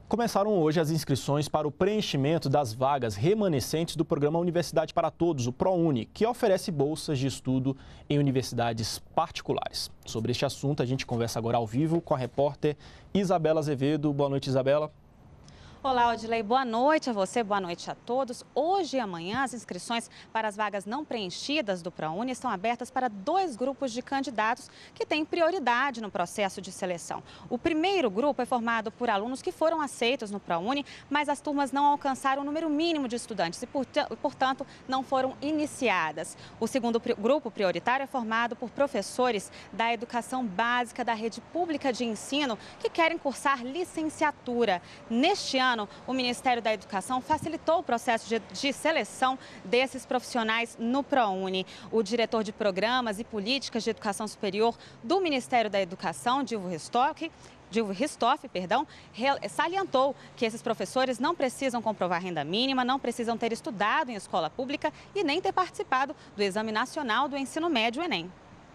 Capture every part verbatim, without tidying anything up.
Começaram hoje as inscrições para o preenchimento das vagas remanescentes do programa Universidade para Todos, o ProUni, que oferece bolsas de estudo em universidades particulares. Sobre este assunto, a gente conversa agora ao vivo com a repórter Isabela Azevedo. Boa noite, Isabela. Olá, Odilei. Boa noite a você, boa noite a todos. Hoje e amanhã, as inscrições para as vagas não preenchidas do ProUni estão abertas para dois grupos de candidatos que têm prioridade no processo de seleção. O primeiro grupo é formado por alunos que foram aceitos no ProUni, mas as turmas não alcançaram o número mínimo de estudantes e, portanto, não foram iniciadas. O segundo grupo prioritário é formado por professores da educação básica da rede pública de ensino que querem cursar licenciatura. Neste ano, o Ministério da Educação facilitou o processo de, de seleção desses profissionais no ProUni. O diretor de Programas e Políticas de Educação Superior do Ministério da Educação, Dilvo Ristoff, Dilvo Ristoff, perdão, salientou que esses professores não precisam comprovar renda mínima, não precisam ter estudado em escola pública e nem ter participado do Exame Nacional do Ensino Médio, Enem.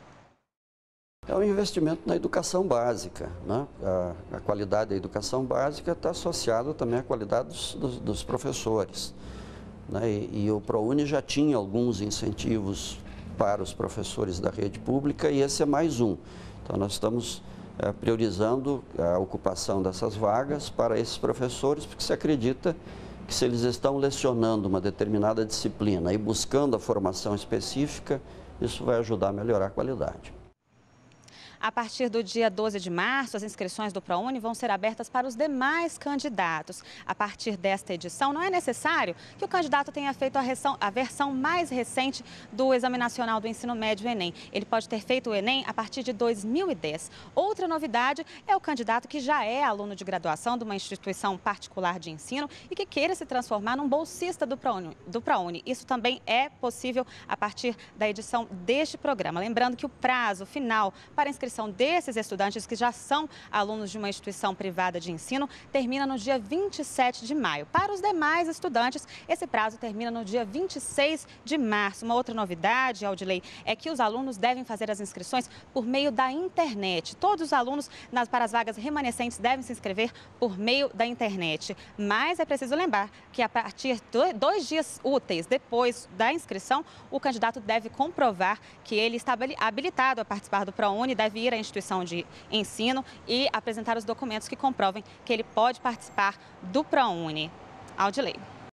É um investimento na educação básica, né? A, a qualidade da educação básica está associada também à qualidade dos, dos, dos professores, né? E, e o ProUni já tinha alguns incentivos para os professores da rede pública e esse é mais um. Então nós estamos é, priorizando a ocupação dessas vagas para esses professores, porque se acredita que se eles estão lecionando uma determinada disciplina e buscando a formação específica, isso vai ajudar a melhorar a qualidade. A partir do dia doze de março, as inscrições do ProUni vão ser abertas para os demais candidatos. A partir desta edição, não é necessário que o candidato tenha feito a, reação, a versão mais recente do Exame Nacional do Ensino Médio, Enem. Ele pode ter feito o Enem a partir de dois mil e dez. Outra novidade é o candidato que já é aluno de graduação de uma instituição particular de ensino e que queira se transformar num bolsista do ProUni. Do ProUni. Isso também é possível a partir da edição deste programa. Lembrando que o prazo final para inscrição desses estudantes que já são alunos de uma instituição privada de ensino termina no dia vinte e sete de maio. Para os demais estudantes, esse prazo termina no dia vinte e seis de março. Uma outra novidade, Aldilei, é que os alunos devem fazer as inscrições por meio da internet. Todos os alunos nas, para as vagas remanescentes devem se inscrever por meio da internet. Mas é preciso lembrar que a partir de dois dias úteis depois da inscrição, o candidato deve comprovar que ele está habilitado a participar do ProUni, deve ir à instituição de ensino e apresentar os documentos que comprovem que ele pode participar do ProUni. Aldilei.